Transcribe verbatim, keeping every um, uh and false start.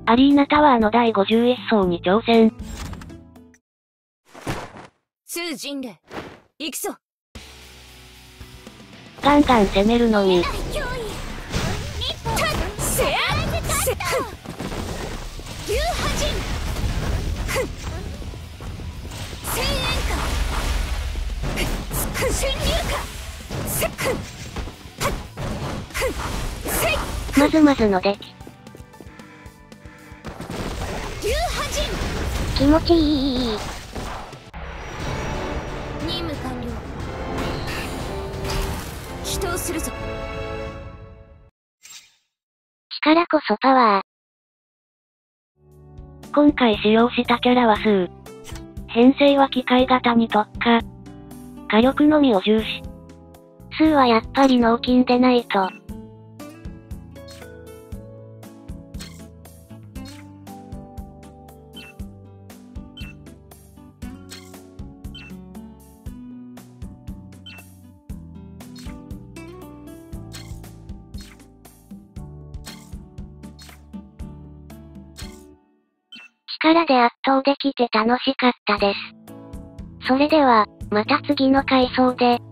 アリーナタワーのだいごじゅういっ層に挑戦。 通人類、行くぞ。 ガンガン攻めるのに。 せやせっ流波人千円か侵入かせっせいまずまずの出来。 流波人気持ちいい。 任務完了。祈祷するぞ。 力こそパワー。今回使用したキャラは数。編成は機械型に特化。火力のみを重視。数はやっぱり脳筋でないと。力で圧倒できて楽しかったです。それでは、また次の回想で。